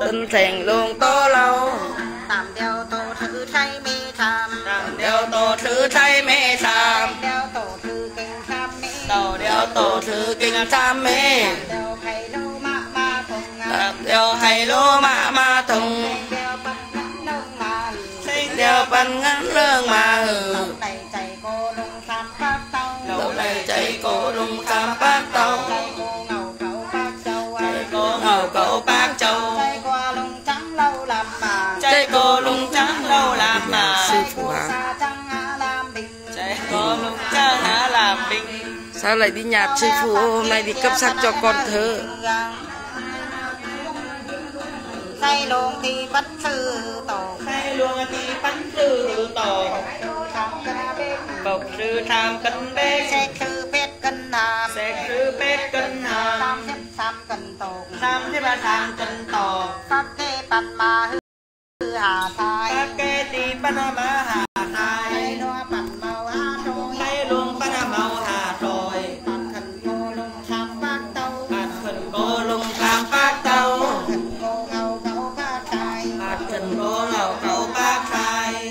tân thành luồng to lâu tạm đeo tổ thứ thay mê tham tạm đeo tổ thứ thay mê tham đeo tổ thứ kinh tham mê đầu đeo tổ thứ kinh tham mê đeo hay lô mạ ma thùng đeo hay lô mạ thùng đeo bắn ngắn lông mà đeo bắn ngắn lương mà lẩu này chạy cô lung tham phát tàu lẩu này chạy cô lung tham phát tàu chạy cô ngầu cậu bác châu chạy cô ngầu cậu bác châu chạy qua lung trắng lâu làm mà chạy cô lung trắng lâu làm mà sư phụ hả chạy cô lung trắng hả làm bình sao lại đi nhạt sư phụ hôm nay đi cấp sắc cho con thơ say luôn thì bắt sư tổ say luôn thì bắt sư tổ bộc sư tham cân bê xe sư pet cân hàm xe sư pet cân hàm tham cân tổ tham thế ba tham cân tổ các kê pan ma hư hà thai các kê đi pan ma hà thai hay loa pan màu hà trôi hay luôn pan màu hà trôi pan khẩn cô lung tham phát tàu pan khẩn cô lung tham phát tàu khẩn cô ngầu cậu ba trai pan khẩn cô ngầu cậu ba trai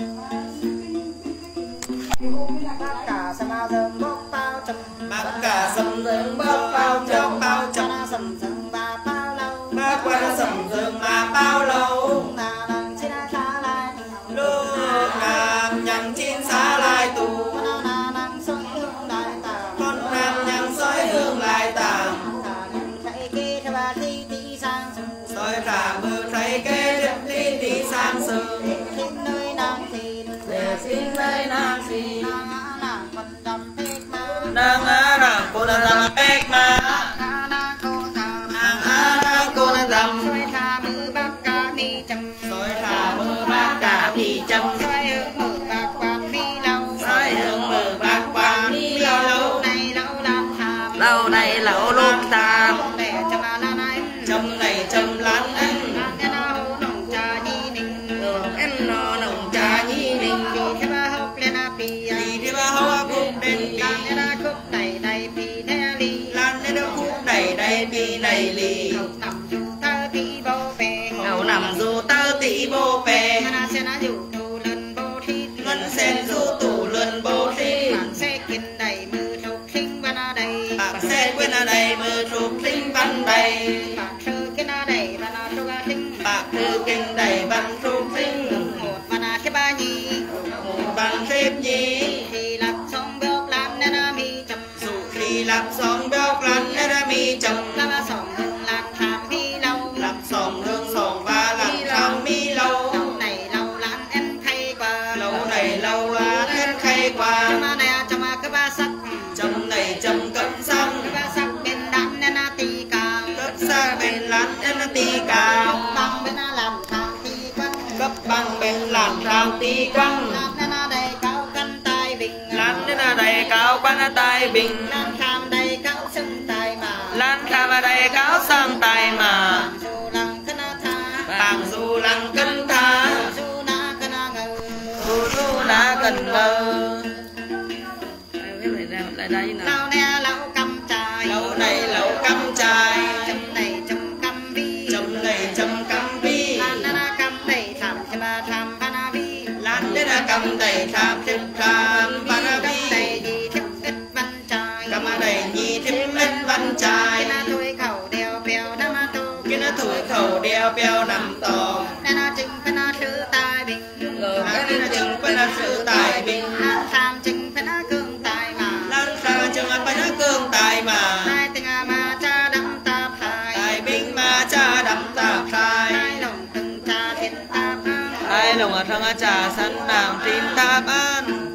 bác cả sama dơm bốc bao chấm bác cả sầm dơm bốc bao chấm sầm dơm ba bao lâu bác qua sầm dơm ba bao lâu là đang xin xa lại lúc nam nhằm chín xa lại tù là đang soi hương đại tà con nam nhằm soi hương lại tàm thấy kia theo bà thi tí sang soi ra mưa thấy kế đẹp tí tí sang sương xin nơi nàng thì để xin nơi nàng thì nàng còn đầm phết mà nàng á nàng cô đang làm bếch mà nàng cô thầm nàng á nàng cô đang làm soi thà mưa bác cả mi chầm soi ra mưa bác cả thì chăm soi hương mưa bác quan mi lâu soi hương mưa bác quan mi lâu này lâu làm thàm lâu này lâu lúc tàm để cho mà lan anh châm này châm lán anh cái nào nồng trà nhi ninh em nó nồng trà nhi ninh vì thế ba học lên à pì vì thế ba hoa cũng đến vì lan lên à khúc đầy đầy pì thế ly lan lên đâu khúc đầy đầy vì này lì nằm dù ta pì bô bè đầu nằm dù tơ tỷ bô bè na sẽ na dù tu lần bô thi ngân sen dù tủ luân bô thi bạn sẽ kinh đầy mưa thuộc sinh văn à đầy bạn xe quên ở đây mưa trục sinh văn đầy bạn sư kinh à đầy văn à trục à sinh bạc thư kinh đầy văn trục sinh một văn à cái ba nhi một văn xếp nhí thì lập xong bước làm nên à mi chầm dù khi làm xong béo lăn nên đã mi chồng làm à xong hương làm tham mi lâu làm xong hương xong và làm tham mi lâu lâu này lâu làm em thay qua lâu này lâu là hết khay qua chấm này chấm cái ba sắc chấm này chấm cấm xăng cái ba sắc bên đan nên à tì cao cấp xa bên lán nên là tì cao bằng bên à làm tham tì quăng cấp bằng bên làm tham tì quăng làm nên à đầy cao căn tai bình lán nên là đầy cao quan tài bình lan tham đầy cao sưng tai mà lan kham ở đây cáo sang tài mà dù lăng cân tha bảng dù lăng cân tha dù na cân ngờ dù na cần ngờ lại đây nào lâu nè lâu cầm trai lâu này lâu cắm trai chấm này chấm cầm vi chấm này chấm cắm vi lan na cầm đầy tham chấm ba tham pana vi lan đến là cầm đầy tham tiếp tham vi văn cầm vi đầy đi thiếp ít văn trai cầm ở đây nhị thêm lên văn trai cái na thôi khẩu đeo bèo đam tô cái nó thổi khẩu đeo beo nằm tò na chừng pana sư tai bình cái nó chừng phải là sự tài bình lan tham chừng pana cương tai mà lan ra chừng phải nó cương tài mà hai tình mà cha đắm ta phai tài binh mà cha đắm tạp thai hai lòng từng cha thiên ta phai hai lòng ở trong trà sân nàng tin tạp an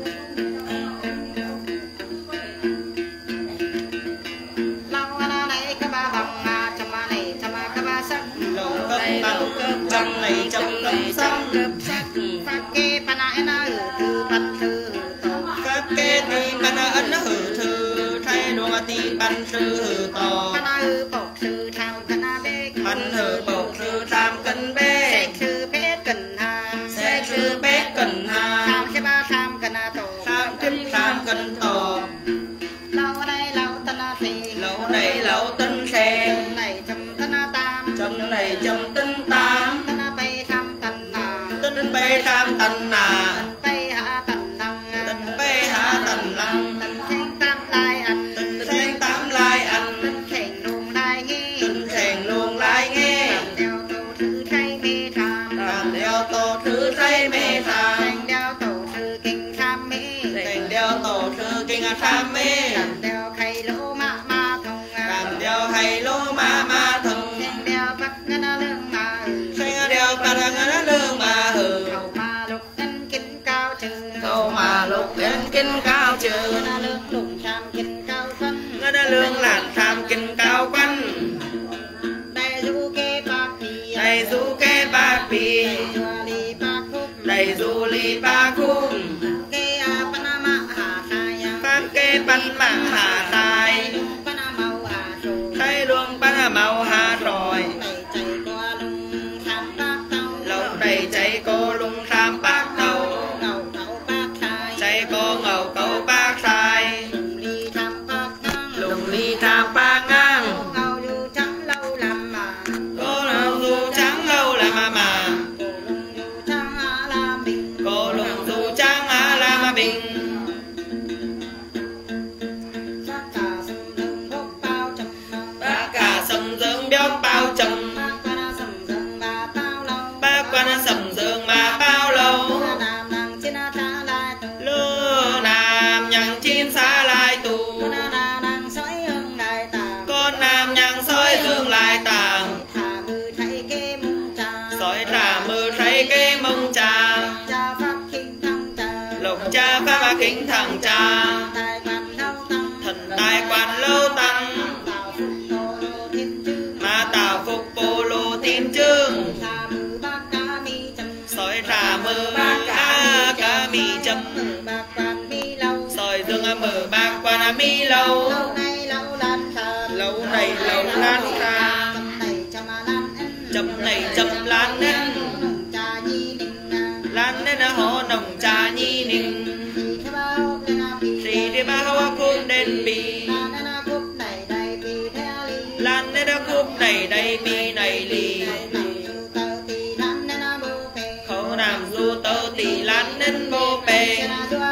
lâu na này các ba bằng mà chăm này chăm các ba sắc lầu cấp bằng cấp trăm này trong cấp xăm cấp sắc phát kê pana na thư văn thư tổ các kê thì ban ấn hử thư thay đồ ti ban sư hử tò pana bộc sư tham pana bê ban hử bộc sư tham cân bê sek sư bê cần hà xe sư bế cần hà tham cái ba tham cần tổ tham tiếp tham cân tò lâu đây lâu tân thì lâu này lâu tân xe này chấm tân tam chấm này chấm tân tam tân bay tham tân nà tân bay tham tân nà bay hạ tân lăng tân bay hạ tân lăng tân thanh tam lai ăn tân thanh tam lai ăn tân khèn luồng lai nghe tân khèn luồng lai nghe đeo tổ thứ thay mê tham đeo tổ thứ thay mê tham đeo tổ thứ kinh tham mê đeo tổ thứ kinh tham mê đeo khay lỗ ma ma thông đeo hay lô ma thông đeo bắt ngân lương mà đeo bắt ngân lương mà hừ khẩu ma lục ngân kinh cao trừ khẩu mà lục ngân kinh cao trừ ngân lương lùng tham kinh cao phân ngân lương làn tham kinh cao quan đại du kê bạc bì đại du kê bạc bì đại du li bạc khúc đầy du li ba khum kê panama hà khai pháp kê pan mà hà khai panama hà rồi thay luôn pan màu hà rồi lồng đầy chạy cô lùng tham bác tàu lâu đầy chạy cô lùng tham bác tàu ngầu cậu bác khai chạy cô ngầu cậu bác khai lùng ly tham bác ngang lùng ly tham bác ngang ngầu dù trắng lâu làm mà cô nào dù trắng lâu là mà cô lùng dù trắng là mà bình cô lùng dù trắng là bác cả sầm dương béo bao trầm bác quan sầm dương mà bao lâu lứa nam nhằng chín xa lại tù con nam nhằng soi dương lại tàng soi trả mưa thấy cái mông trà lục cha pháp kính thằng cha thần tài quan lâu tăng mà tạo phục bồ lô thiên chương soi trả mưa bác cá mi chấm soi dương mưa bác quan mi lâu lâu này lâu lan ra chấm này chấm lan nên lan nên họ nồng trà nhi ninh thì ba hoa cung đen bì lan nên cúp này đây bì này lì khẩu nam du tơ tì lan nên bô bê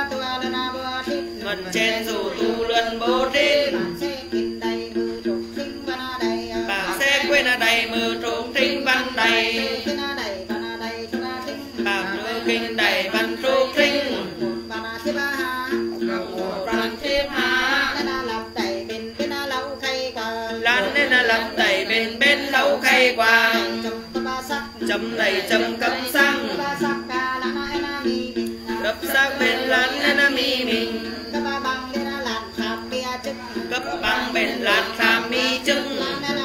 ngân trên dù tu luân bố đêm bà sẽ quên ở đây mưa trốn trinh văn đầy bà đưa kinh đầy văn trúc trinh văn thiếp hạ lan nên là lập đẩy bên bên lâu khay quang chấm này chấm cấm xăng gấp sắc bên lan nên mi mình gấp băng bên lan kham mi trứng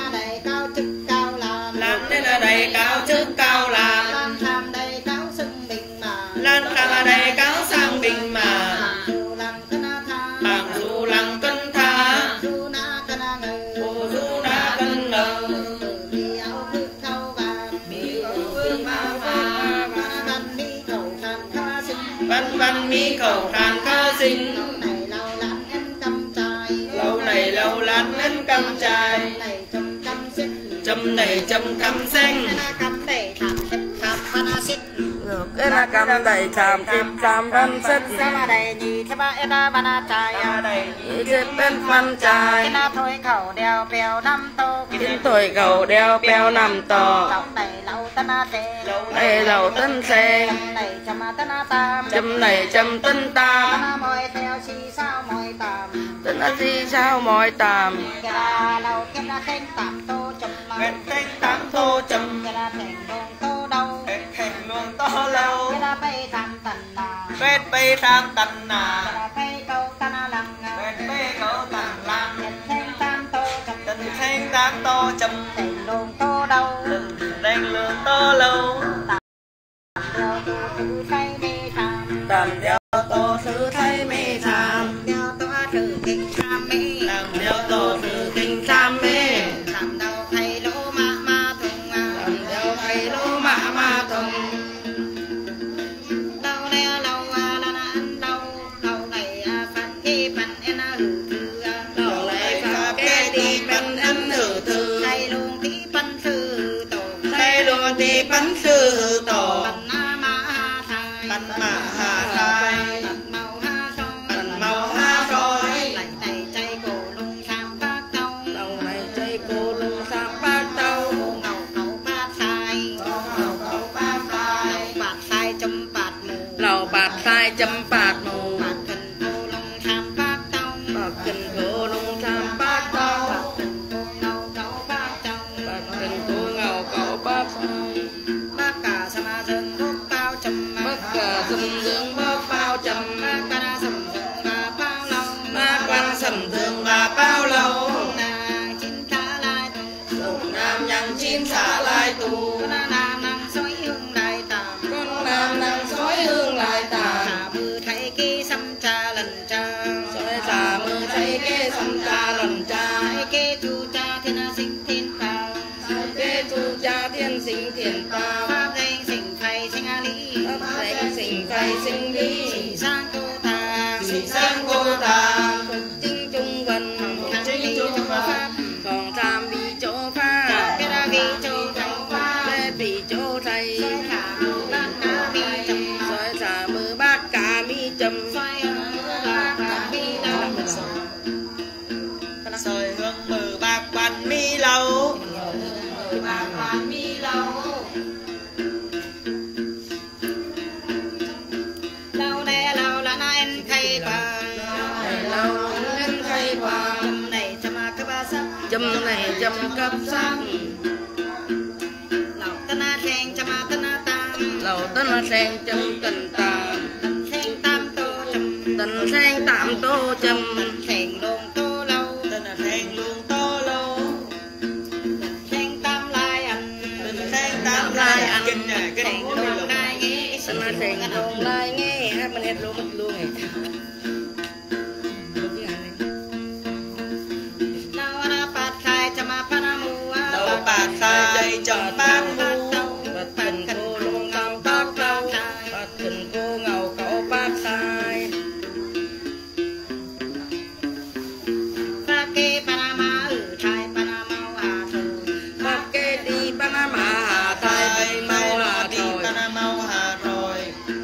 lan nên là đầy cao chức cao làm lan kham ở đây cáo sang bình mà bảng dù lăng cân tha ô du na cân nờ văn văn mi cầu khàn khá sinh lâu này lâu lát nên cắm trai chấm này chấm cắm xanh cái là cắm đầy chạm tiếp chạm văn sách trên bên văn trai thôi khẩu đeo bèo năm tô đến tuổi cầu đeo beo nằm tò này lâu tân xe đây lầu tân xe này tam chấm này chấm tân tam mồi theo chi sao mồi tạm tân si sao mỏi tàm cái là lâu cái là thanh tạm tô chấm bên thanh tám tô chấm cái là thành luôn tô đâu thành luôn to lâu cái là bay tham tần nà bên bay tham tần nà cái là bay câu tân lăng bên bay cậu tần lăng thanh tam tô chấm tân thanh tám tô chấm thành luôn tô đâu thành luôn to lâu đeo tô thứ thay mê tham tạm đeo tô thứ thay mê tham đeo tô thứ kinh tham mê làm đeo tô thứ kinh tham mê làm đâu thay lỗ ma ma thùng làm đeo thay lỗ ma thùng đâu nè lâu là ăn đâu lâu này phát khi phần em hử thư lâu này pháp kê đi bên ăn hử thư thay luôn tí phân thư thì bắn sư tổ bắn ma thai bắn mà hà thai bắn màu ha rồi lại tay chay cổ lung sam bát tâu đầu này chay cô lung sam bát tâu ngầu cậu bát sai bát sai chấm bát mù lầu bát sai chấm bát mù bát cần cô lung sam bát tâu bát cần cô lung sam bát tâu bát cần cô ngầu cậu bát bát cả sama dân bốc bao chấm bát cả sầm dương bốc bao chấm bát cả sầm dương và bao lâu bát quan sầm dương và bao lâu nàng chín thả lại lục nam nhằng chín xả lại tù nam nàng soi hương lại tạm con nam nàng sói hương lại tàn xả mưa thấy kê xăm cha lần cha sói xả mưa thấy kê xăm cha lần cha thấy kê chu cha thiên sinh thiên cao kê chu cha thiên sinh thiên cao pháp danh sinh phải sinh a lý pháp danh sinh phải sinh lý sĩ sang cô ta sĩ sang cô ta chính trung vân chính trung pháp còn tham vi chỗ pha biết ra vì châu thành pháp lê vì chỗ thầy khả mưa bát cá mi trầm sói xả mưa bát cả mi trầm xoay bát cá mi đầm soi hương mờ bạc quan mi lâu bát cá mi lâu lâu nè lâu là anh khay bà lâu lên khay qua chấm này chấm các ba sắc châm này châm cấp sắc lẩu tân a khen chấm tân a tam lầu tân là sen châm cần tàm khen tam tô chấm tân sen tạm tô châm khen đồn tô lâu tân là sen luôn tô lâu khen tam lai anh tân sen tam lai ăn kinh nè cái khen đồn lai nghe tân là sen đồn lai nghe hát mình hết luôn mất luôn này đâu bạc sai chọn bát mu bát cần cô luôn ngầu bát câu bát cần cô ngầu cậu bát sai pháp kê Panama ở Thái Panama hà thôi bát kê đi Panama hà thái mau hà đi rồi Panama hà rồi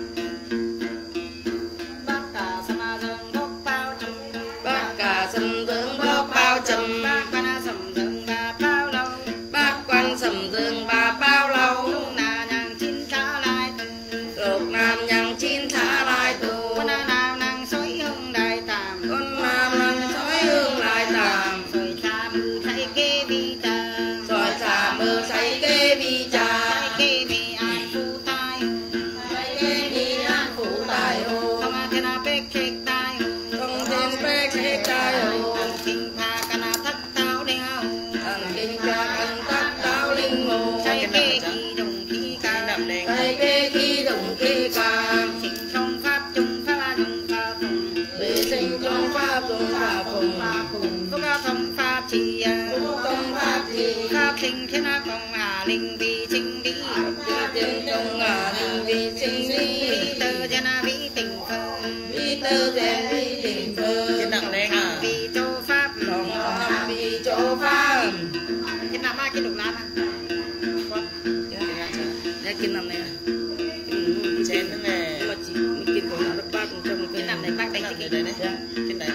bác cả sama dương bốc bao chấm bát cả sầm dương bốc bao chấm bác Pana sầm dương và bao lâu bát quan sầm dương và bao lâu lúc nào nhang chín trả lại lục nam nhằng chín thả lại tù con nào nàng soi hương đại tàm con nam nằng sói hương lại tàm rồi xa mưa thấy kê vi ta rồi xả mưa say kê vi trà thấy kê vi an phu tai say kê vi an phủ tài hồ không ai thế nào bếch chết tai không thêm bê khế tai hồ kinh tha cana thất tao đeo thần kinh ca cân tắc táo linh hồ thấy kê khi đồng khí ca say kê khi đồng kê ca sinh trong pháp chung pháp chung pháp phùng vệ sinh trong pháp trong pháp phùng phúc thông pháp trì trong pháp thì pháp sinh thiên công hà linh vi sinh lý tiên trong ngà linh vi sinh lý vi tơ jana vi tình phơ vi tư rèn vi tình phơ vi châu pháp lòng tham vi chỗ pháp cái nào mai cái đục lan à để kinh năm này trên nó nè mà chỉ kinh của nó bác trong cái nằm này bác đánh cái đấy đấy cái đấy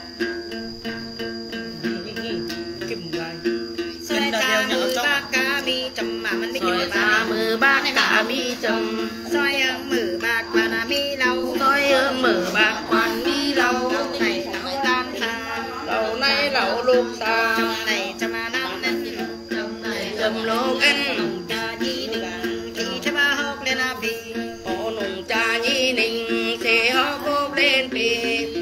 kim gai xoay xa mưa bác cá mi trầm mà mình biết xoay xa mưa bác cá mi trầm xoay mưa bác và mi lâu xoay mưa bác quan mi lâu này lâu lan xa lâu nay lâu lục xa trong này chầm mà nan nên trầm lục anh cha di đừng thì thế ba hốc lên à vì ô nùng cha nhi ninh thế họ cố lên vì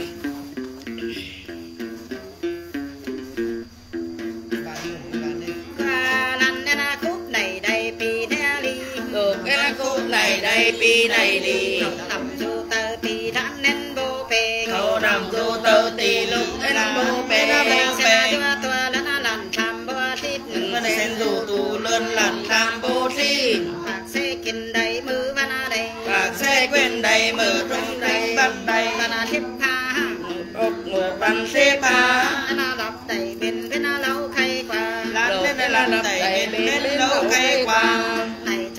qua lăn nên à cúp này đầy pi thế li được cái khúc này đây pi này đi nằm du tơ pi thắn nên bố bê khâu nằm du tơ tì lúc anh bố bê tua lăn à lăn tham bố tít ngân sen dù tù lươn lặn tham bố thi bạc xe kinh đầy mưa văn à đầy bạc xe quên đầy mở trong đầy bắt đầy văn à thiếp pha ốc một bàn xếp ba văn à đọc đầy bên bên à lâu khay qua lăn lên là đập đầy bên bên lâu cây qua này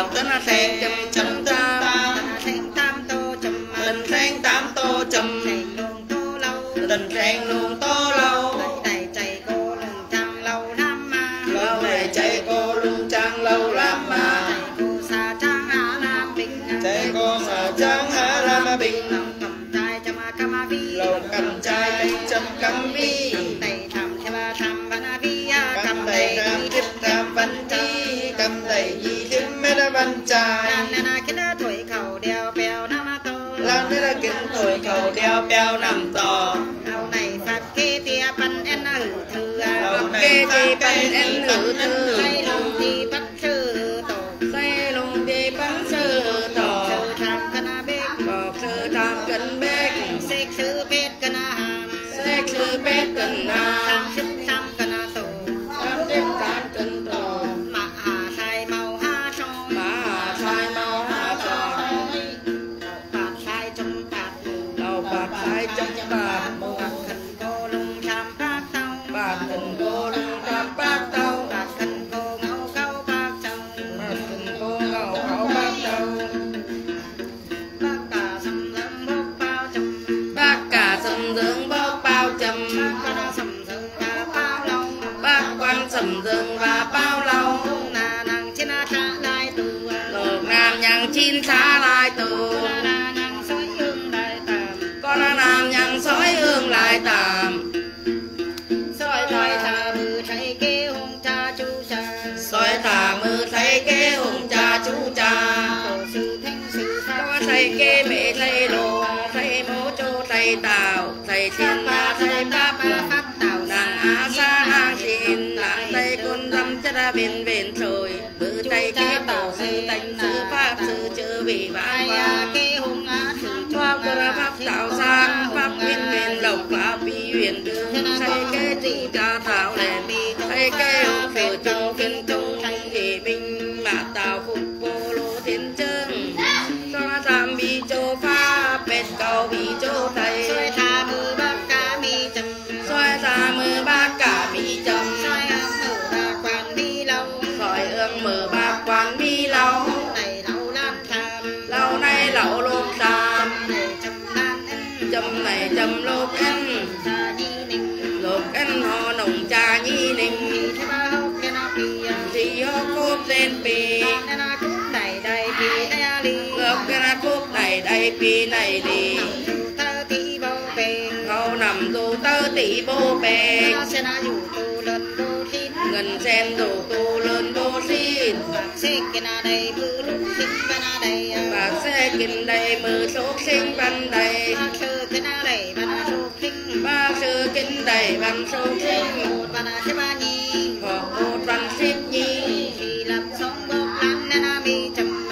tàu tân sen chấm chấm tam sen tam tô chấm tân sen tam tô chấm sen luồng tô lâu tân sen luồng tô lâu đầy chạy cô luồng trăng lâu lắm mà lâu này chạy cô luồng trăng lâu lắm mà chạy cô xa trăng á lam bình chạy cô xa trăng á lam bình lòng cầm trai chấm cam vi lòng cầm trai chấm cam vi cầm đầy thầm theo ba thầm văn vi cầm đầy tham tiếp tham văn chi cầm đầy gì tiếp mấy đứa văn trai na cái đó tuổi khẩu đeo bèo nam tô lan thế là kính tuổi cầu đeo beo nằm tò lâu này phát kê tia pan en hử thư lâu kê thì bánh em hử thư say lòng thì bắt sư tổ say lùng thì bắn sư tò sư tham cana bếc bọc sư tham cân bếc xích sư bết cana hàm xích sư bếc cân tham nam sức tham cana tổ tham tiếp tham cân tò mà hà sai màu ha soi mà sai mau hạ tò bạt sai trong bạt mù đầu bạc sai trong bạc mù bạt khẩn cô lung tham bát tao bạc tình cô lung tham bác tàu bạt khẩn cô ngẫu câu bát châu bạc tình cô ngầu khẩu bác tàu bát cả sầm lấm bốc bao chấm bác cả sầm dưỡng bốc bao chầm bát cả sầm sầm cả bao lâu bác quan sầm dương và bao lâu na nàng trên trả lại từ lục nam nhằng chín xá lại tù na nàng soi hương đại tạm con nam nhằng sói hương lại tạm soi lại thà bự chạy kê hùng cha chú cha sói thả mưa thấy kế hùng cha chú cha tổ sư thanh sư có pháp thấy kế mẹ thấy đồ thấy bố chú thấy tàu thấy thiên ma thấy pháp pháp tạo nàng á xa nàng xin nàng tay con răm chất ra bên bên trời bự tay kế tổ sư thanh sư pháp sư chữ vì vãn qua kê hùng á sư qua cơ là pháp tạo sang pháp nguyên nguyên lộc pháp vi huyền đường say kế tỷ cha thảo đèn say kế hùng phiền trung phiền trung thanh thị minh mà tạo phục vô lô thiên trương cho tham bi châu pháp bên cầu bi châu thầy soi thà mưa bát cá mi chấm xoay ra mưa bác cả mi chấm soi hương mưa ba quan mi lâu soi ương mưa bác quan mi lâu này lâu lắm tham lâu nay lẩu lục tam này chấm lan en chấm này chấm lục anh cha di ninh lục anh họ nồng trà nhi ninh thế ba hốc cái nó kia thì họ cúp lên pi nên là cũng đầy đầy vì đây li ngược cái là cúp này đây pi này đi ta tí bao bền khâu nằm dù tơ tỷ bô bè nó sẽ là dù tu lần đô thiên ngân sen dù tu lớn bô xin bạc xê cái na đây bư lúc sinh cái na đây bạc xe kinh đầy mưa sốt sinh văn đầy bạc sư cái na đây và na số kinh bác sư kinh đầy văn sốt sinh một và na sẽ ba nhi hoặc một văn ship nhi thì làm sống bốc lăn nên là mi chấm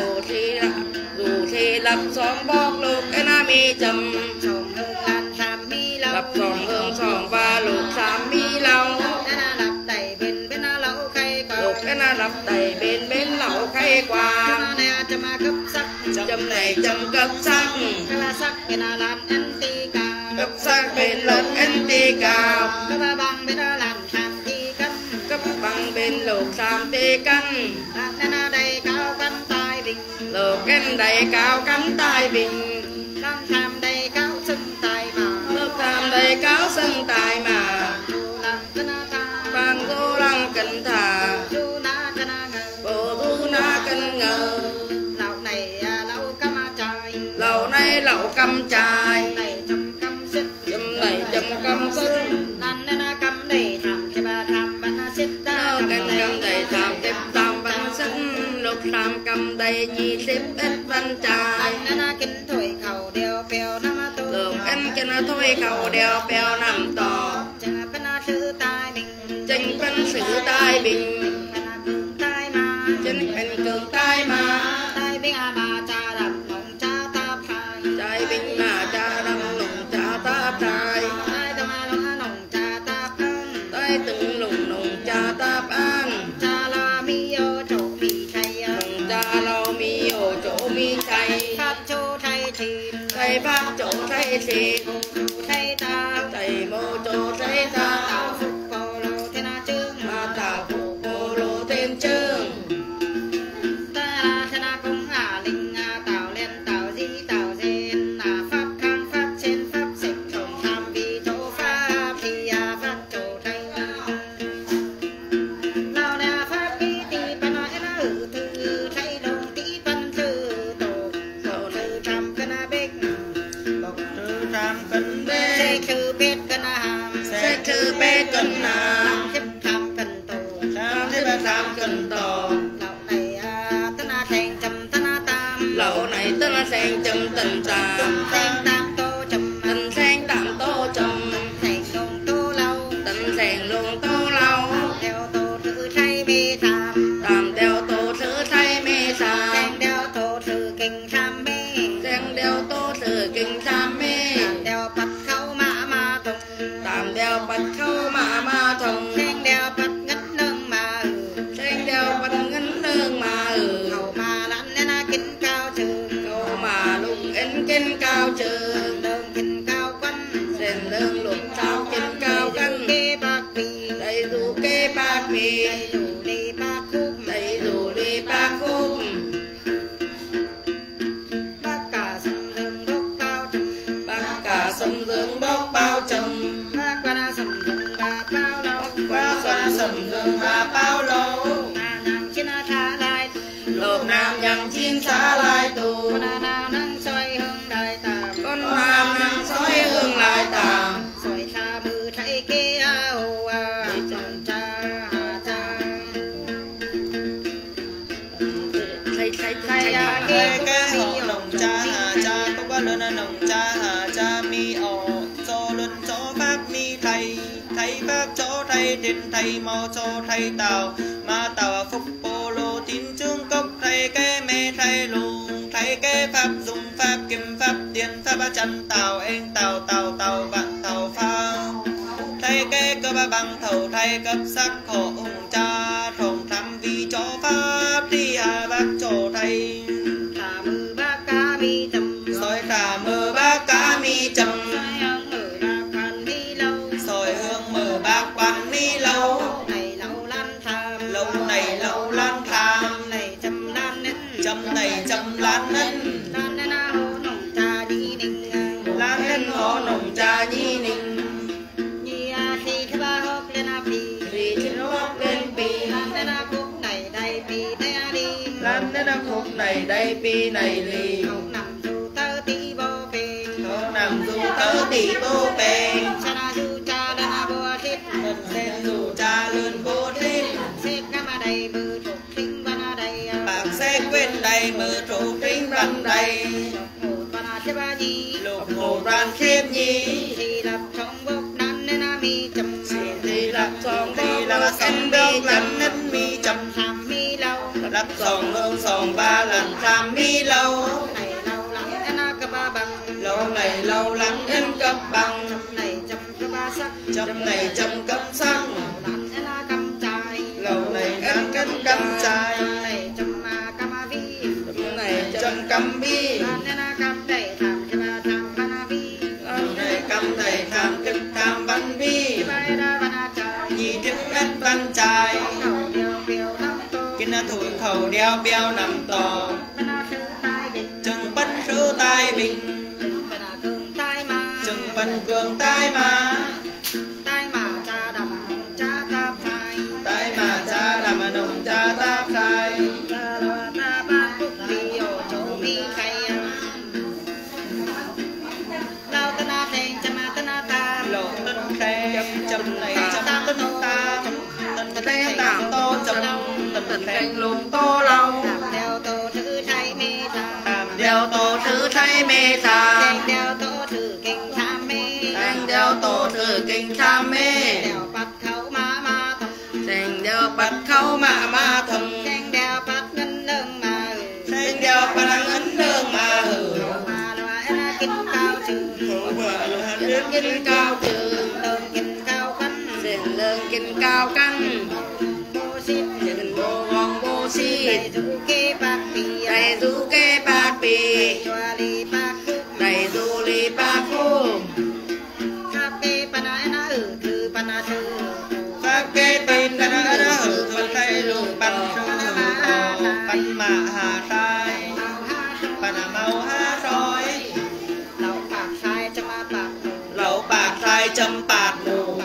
dù thì lập xóm bóc lục cái na mi chầm sống hương lan tham mi lâu lập xóm hương xóm và lục xám mi lâu nên là lập đầy bên na lâu khay qua lục cái na lập đầy bên lẩu khay qua na này chấm cấp sắc chầm này chầm cấp sắc cái là sắc cái na làm ăn ti cả cấp sắc bên lục anh ti cao cái ba bằng bên na làm tham ti cân cấp bằng bên lục xám ti căn nên là đầy cao cân tai bình lục anh đầy cao cánh tai bình làm tham đầy cao sưng tai mà lục tham đầy cao sưng tai mà dù làm cái na ta bằng du lăng cẩn thà dù na cái na ngờ bộ du na cân ngờ lão này lão cam trai lầu nay lẩu căm trai này chấm cam xích chấm này chấm căm sức nan nên là cam đầy tham cái ba tham bạn xích ta cân căm đầy tham tiếp tam văn sức lục tham căm đầy nhi xếp ít văn trai nên là kinh thổi khẩu đeo bèo nam tô lục anh cho nó thôi cầu đeo bèo nằm tò chẳng bên na sư tai mình tranh phân sử tai bình bên na cường tai mà tranh phân cường tai mà tai bên bà cha đập lòng cha ta phai trai bình mà cha đâm lùng cha ta trai tai ta mà lòng cha ta phai tay từng lùng lùng cha ta an cha la mi ô chỗ mi chay lùng cha lâu mi ổ chỗ mi chay pháp chỗ chay thì tay bác chỗ thay xịt chay ta tay mô chỗ thay ta tạo phục bồ lô thế na chương mà tạo phục bồ lô thêm chương ta sẽ thư bê cân nà tiếp tham cần tổ tiếp tham cân tổ lẩu này tên là sen châm tần tam tần sen tam tô châm tần sen luôn tô lâu tam đeo tô thứ thay mê sa sen đeo tô thứ kinh tham mê tam đeo bạch khâu mã ma thùng sen đeo bạch ngất nương mà khâu mà lăn na kinh cao trường kinh cao trường đường kinh cao quanh sen đường lục cao kinh cao canh đầy đủ kê bạc mì đầy đủ đi ba khúc bác cả sầm đường bốc bao trầm bác qua sầm đường ba bao lâu nàng chín tha lại lộp nam nhằng chín xa lại tù con nam xoay hương đại tàm xoay xa mưa thấy kia hồ chồng cha thay cái hộ nồng cha có quá lớn nồng cha mi ổ cho luân cho pháp mi thầy pháp cho thầy đến thầy mau cho thầy tàu mà tàu phúc bồ lô tín chương cốc thầy cái mê thầy lùng thầy cái pháp dùng pháp kim pháp tiền pháp chân tàu anh tàu bạn tàu phao thầy cái cơ ba bằng thầu thầy cấp sắc khổ hùng cha thồng thăm vì cho pháp đi bác chỗ thầy thả mưa bác cá mi trầm soi thả mưa bác cá mi trầm soi hương mờ bác quan mi lâu này lâu lan tham này châm lan nến lan hổ nồng trà nhi ninh nhi khi thứ ba hộp lên pi lan khúc này đây pi này li hộp nằm dù tơ tí bô phê cha na dù cha đa bô thít sen dù cha lươn bô thít xét ngắm đầy mưa thuộc tinh văn đầy bạc xét quên đầy mưa thuộc tinh văn đầy lục ngủ đoàn xếp nhi thì lập trong bốc nắn nên mi chầm thì lập trong bốc sông bốc lăn nên mi chầm tham mi lâu lập sòng hương sòng ba lần tham mi lâu này lâu lắm nên cấp ba bằng lâu này lâu lắm nên cấp bằng này chầm cấp ba sắc chầm này chầm cấp sắc lâu này ăn cân cắm trai này chầm mà cam vi này chầm cam vi cam đầy tham cam đầy tham kinh tham văn vi nhị thức ất văn trai kinh thủi khẩu đeo beo nằm tò chừng bân sư tai bình chừng bân cường tai mà cha đầm nồng cha táp khai chấm này chấm tân tam tô chấm tân canh lùng tô lâu đeo tô thứ thay mê thà đeo tô thứ kinh tham mê đeo bạch khâu mã thầm đeo bạch ngân nương mà kinh cao trường lương kinh cao căn bô xít bô ngon bô xít đầy du kê bạc bì đầy du li bạc khô pháp kê pana thư pháp kê pana thư thay lùng pan mà hà sai pana mau hà soi lẩu bạc sai châm bạc nụ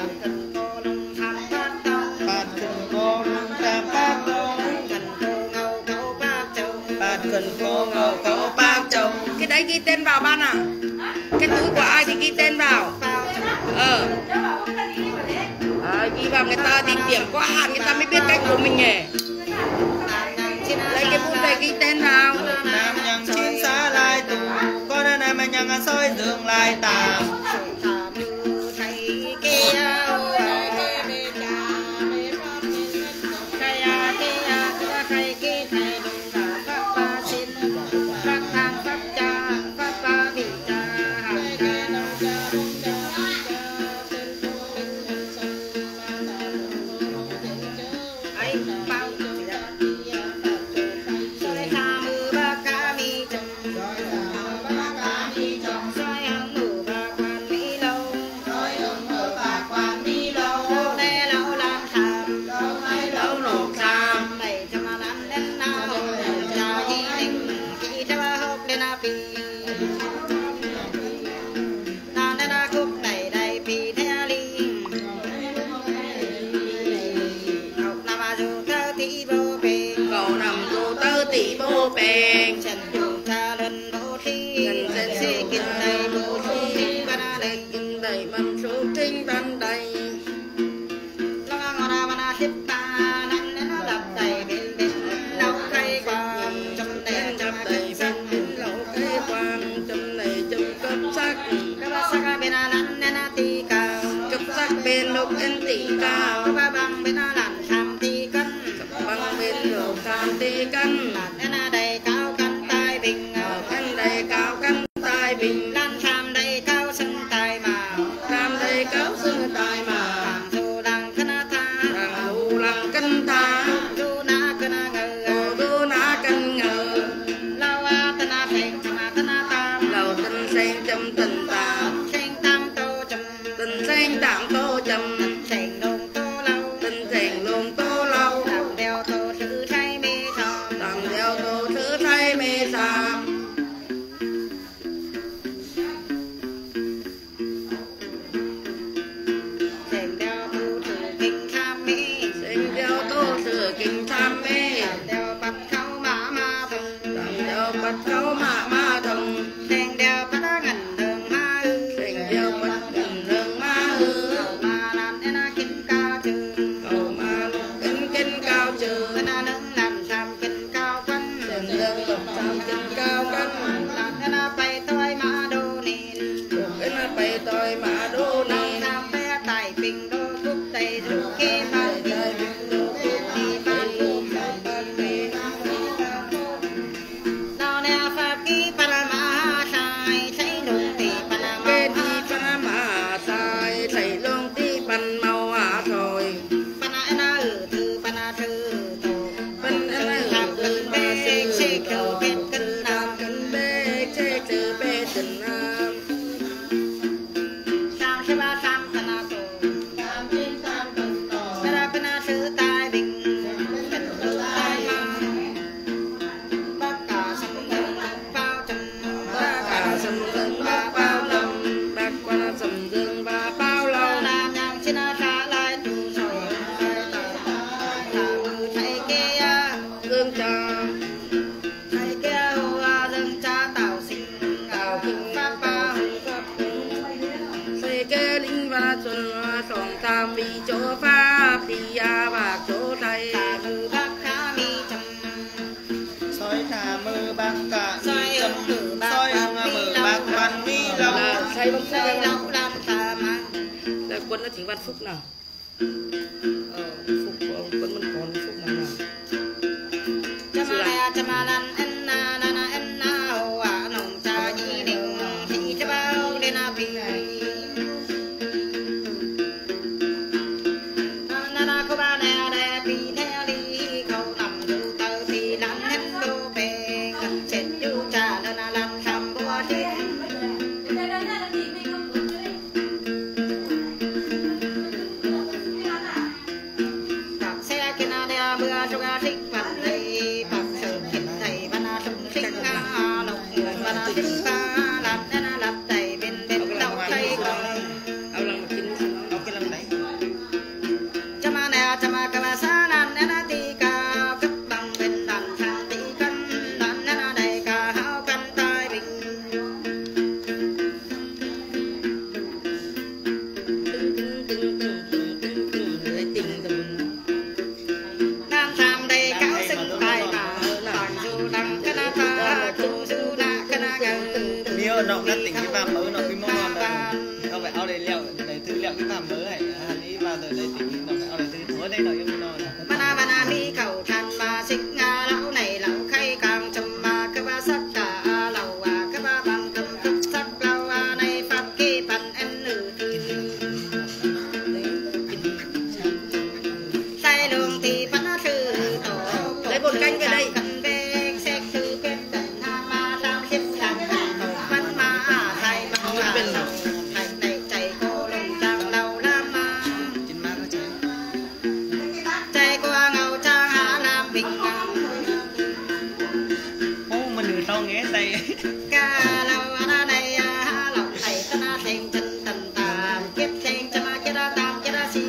cần cô ngầu có bác chồng cái đấy ghi tên vào ban à cái túi của ai thì ghi tên vào Ghi vào người ta thì điểm quá hạn, người ta mới biết cách của mình nhỉ. Lấy cái bút này ghi tên nào. Nam nhân chín xa lai tù, con nam nhân soi giường lai tàm. Quân nó chỉ văn phúc nào. Phúc của ông Quân mình còn phúc nào nào. này anh ấy vào từ đây thì nó ở đây từ đây nó yêu nó Mana mi cầu than mà sinh lão này lão khay càng trầm mà cái ba sắc cả lão cái ba bằng cầm thức sắc lão này pháp kê bàn em nữ sai đường thì vẫn thư tổ lấy bột canh về đây.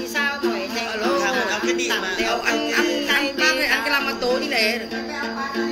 Anh bác ơi, ăn cái làm mà tối đi nè.